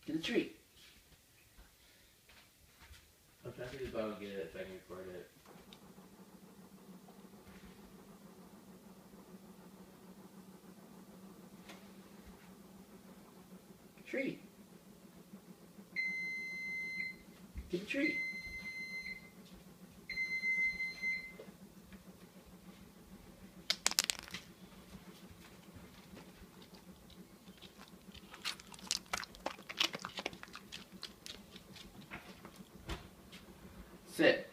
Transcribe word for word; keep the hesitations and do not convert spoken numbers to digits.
Get a treat. I'm trying to see if I can get it, if I can record it. Treat. Get a treat. Sit.